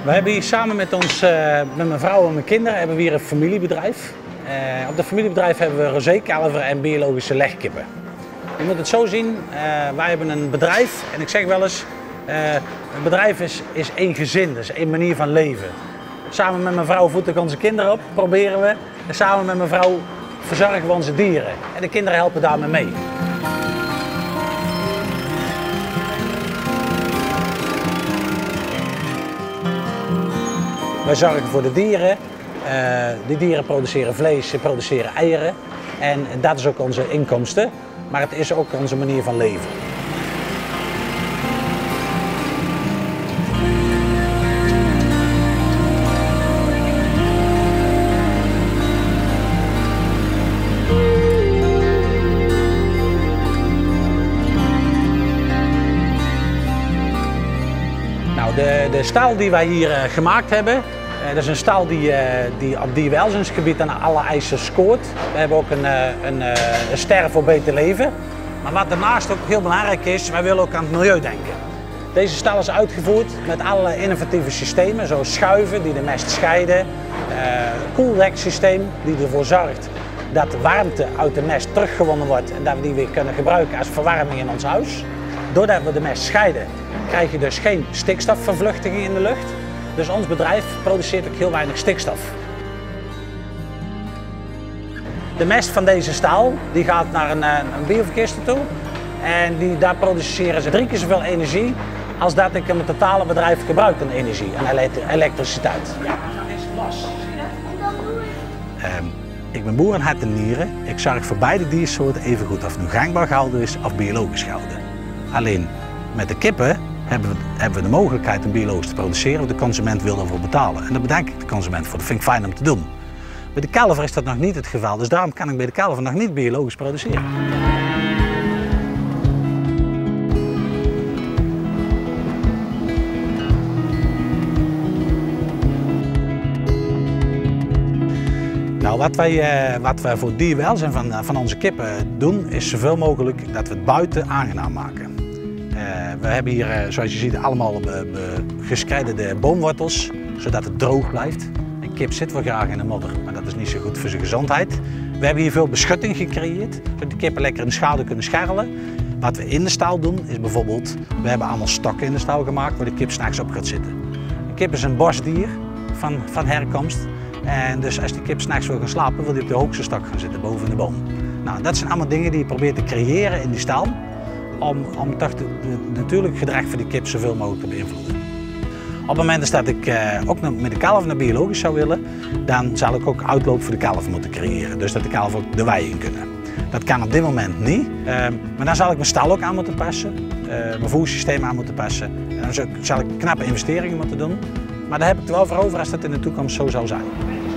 We hebben hier samen met mijn vrouw en mijn kinderen hebben we hier een familiebedrijf. Op dat familiebedrijf hebben we rosékalveren en biologische legkippen. Je moet het zo zien, wij hebben een bedrijf en ik zeg wel eens, een bedrijf is één gezin, dus één manier van leven. Samen met mijn vrouw voeden ik onze kinderen op, proberen we. En samen met mijn vrouw verzorgen we onze dieren. En de kinderen helpen daarmee mee. Wij zorgen voor de dieren. Die dieren produceren vlees, ze produceren eieren. En dat is ook onze inkomsten. Maar het is ook onze manier van leven. Nou, de stal die wij hier gemaakt hebben, dat is een stal die op dierwelzijnsgebied aan alle eisen scoort. We hebben ook een ster voor beter leven. Maar wat daarnaast ook heel belangrijk is, wij willen ook aan het milieu denken. Deze stal is uitgevoerd met allerlei innovatieve systemen, zoals schuiven die de mest scheiden, koelreksysteem die ervoor zorgt dat de warmte uit de mest teruggewonnen wordt en dat we die weer kunnen gebruiken als verwarming in ons huis. Doordat we de mest scheiden, krijg je dus geen stikstofvervluchtiging in de lucht. Dus ons bedrijf produceert ook heel weinig stikstof. De mest van deze staal die gaat naar een bioverkeerster toe. En daar produceren ze 3 keer zoveel energie als dat ik in mijn totale bedrijf gebruik aan energie en elektriciteit. Ja, dat is los. Ik ben boer en hart en nieren. Ik zorg voor beide diersoorten even goed of het nu gangbaar gehouden is of biologisch gehouden. Alleen met de kippen hebben we de mogelijkheid om biologisch te produceren, want de consument wil daarvoor betalen. En daar bedank ik de consument voor, dat vind ik fijn om te doen. Bij de kalver is dat nog niet het geval, dus daarom kan ik bij de kalver nog niet biologisch produceren. Nou, wat wij voor dierwelzijn van onze kippen doen, is zoveel mogelijk dat we het buiten aangenaam maken. We hebben hier, zoals je ziet, allemaal geschredderde boomwortels, zodat het droog blijft. Een kip zit wel graag in de modder, maar dat is niet zo goed voor zijn gezondheid. We hebben hier veel beschutting gecreëerd, zodat de kippen lekker in de schaduw kunnen scharrelen. Wat we in de stal doen, is bijvoorbeeld, we hebben allemaal stokken in de stal gemaakt waar de kip 's nachts op gaat zitten. Een kip is een bosdier van herkomst. En dus als die kip 's nachts wil gaan slapen, wil hij op de hoogste stok gaan zitten, boven in de boom. Nou, dat zijn allemaal dingen die je probeert te creëren in die stal, om toch het natuurlijke gedrag van die kip zoveel mogelijk te beïnvloeden. Op het moment dat ik ook met de kalf naar biologisch zou willen, dan zal ik ook uitloop voor de kalf moeten creëren. Dus dat de kalf ook de wei in kunnen. Dat kan op dit moment niet, maar dan zal ik mijn stal ook aan moeten passen, mijn voersysteem aan moeten passen. En dan zal ik knappe investeringen moeten doen. Maar daar heb ik het wel voor over als dat in de toekomst zo zou zijn.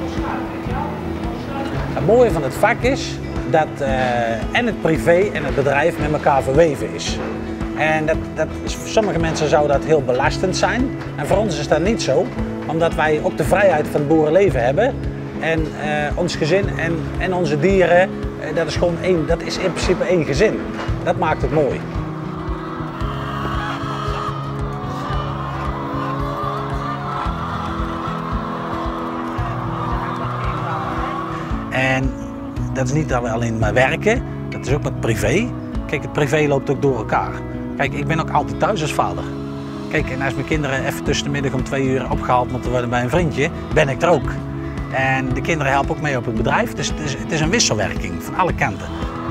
Het mooie van het vak is dat en het privé en het bedrijf met elkaar verweven is. En voor sommige mensen zou dat heel belastend zijn. En voor ons is dat niet zo, omdat wij ook de vrijheid van het boerenleven hebben. En ons gezin en onze dieren, dat is in principe één gezin. Dat maakt het mooi. En dat is niet alleen maar werken, dat is ook met privé. Kijk, het privé loopt ook door elkaar. Kijk, ik ben ook altijd thuis als vader. Kijk, en als mijn kinderen even tussen de middag om 2 uur opgehaald moeten worden bij een vriendje, ben ik er ook. En de kinderen helpen ook mee op het bedrijf, dus het is een wisselwerking van alle kanten.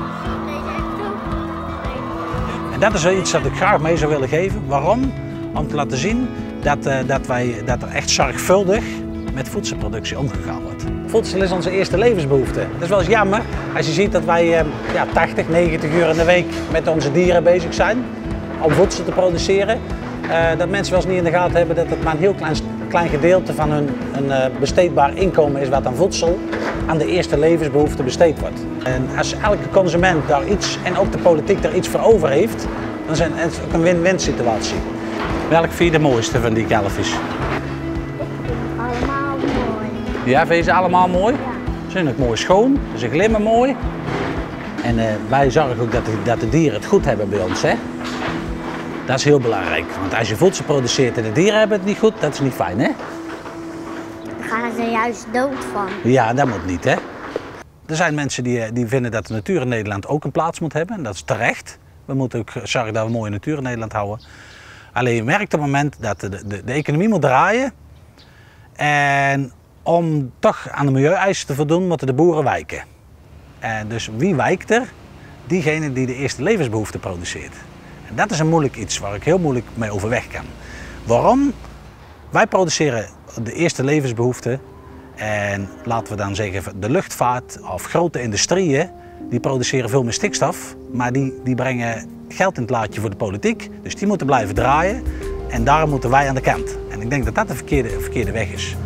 En dat is iets dat ik graag mee zou willen geven. Waarom? Om te laten zien dat er echt zorgvuldig met voedselproductie omgegaan wordt. Voedsel is onze eerste levensbehoefte. Dat is wel eens jammer als je ziet dat wij 80, 90 uur in de week met onze dieren bezig zijn om voedsel te produceren. Dat mensen wel eens niet in de gaten hebben dat het maar een heel klein gedeelte van hun besteedbaar inkomen is wat aan voedsel aan de eerste levensbehoefte besteed wordt. En als elke consument daar iets en ook de politiek daar iets voor over heeft, dan is het ook een win-win situatie. Welk vind je de mooiste van die kalfjes? Allemaal mooi. Ja, vind je ze allemaal mooi? Ja. Ze zijn ook mooi schoon, ze glimmen mooi. En wij zorgen ook dat de dieren het goed hebben bij ons, hè? Dat is heel belangrijk, want als je voedsel produceert en de dieren hebben het niet goed, dat is niet fijn, hè? Daar gaan ze juist dood van. Ja, dat moet niet, hè? Er zijn mensen die vinden dat de natuur in Nederland ook een plaats moet hebben. En dat is terecht. We moeten ook zorgen dat we mooie natuur in Nederland houden. Alleen je merkt op het moment dat de economie moet draaien. En om toch aan de milieueisen te voldoen, moeten de boeren wijken. En dus wie wijkt er? Diegene die de eerste levensbehoeften produceert. En dat is een moeilijk iets waar ik heel moeilijk mee overweg kan. Waarom? Wij produceren de eerste levensbehoeften. En laten we dan zeggen, de luchtvaart of grote industrieën, die produceren veel meer stikstof, maar die brengen geld in het laadje voor de politiek. Dus die moeten blijven draaien en daarom moeten wij aan de kant. En ik denk dat dat de verkeerde weg is.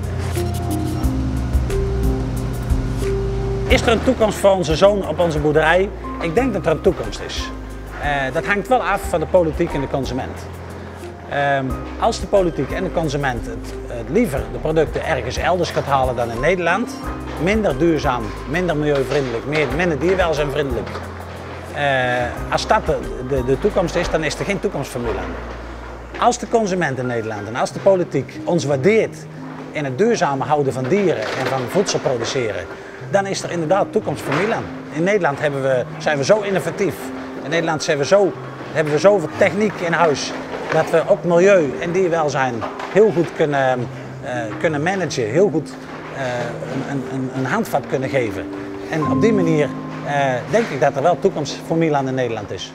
Is er een toekomst voor onze zoon op onze boerderij? Ik denk dat er een toekomst is. Dat hangt wel af van de politiek en de consument. Als de politiek en de consument het liever de producten ergens elders gaat halen dan in Nederland, minder duurzaam, minder milieuvriendelijk, minder dierwelzijnvriendelijk. Als dat de toekomst is, dan is er geen toekomst voor Milan. Als de consument in Nederland en als de politiek ons waardeert in het duurzame houden van dieren en van voedsel produceren, dan is er inderdaad toekomst voor Milan. In Nederland zijn we zo innovatief. In Nederland hebben we zoveel techniek in huis dat we ook milieu en dierwelzijn heel goed kunnen managen, heel goed een handvat kunnen geven. En op die manier denk ik dat er wel toekomst voor Milan in Nederland is.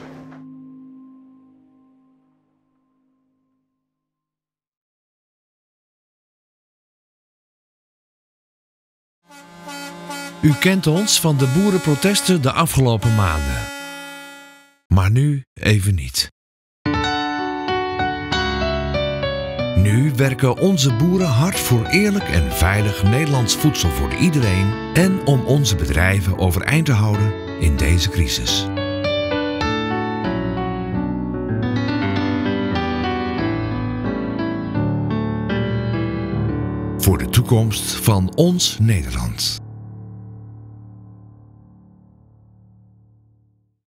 U kent ons van de boerenprotesten de afgelopen maanden. Maar nu even niet. Nu werken onze boeren hard voor eerlijk en veilig Nederlands voedsel voor iedereen en om onze bedrijven overeind te houden in deze crisis. Voor de toekomst van ons Nederland.